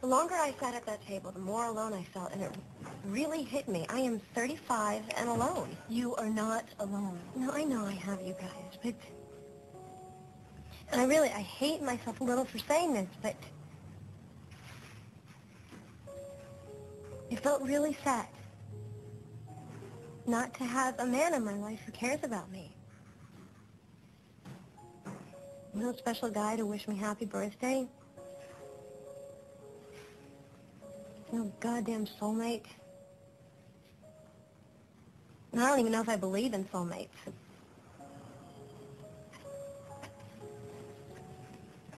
longer I sat at that table, the more alone I felt, and it really hit me. I am 35 and alone. You are not alone. No, I know I have you guys, but... And I hate myself a little for saying this, but... It felt really sad not to have a man in my life who cares about me. No special guy to wish me happy birthday. No goddamn soulmate. And I don't even know if I believe in soulmates.